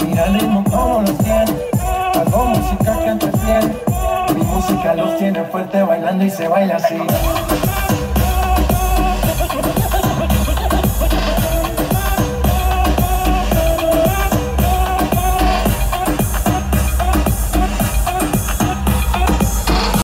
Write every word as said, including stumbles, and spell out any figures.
Mira el ritmo como los tiene. Hago música que entretiene. Mi música los tiene fuerte bailando y se baila así.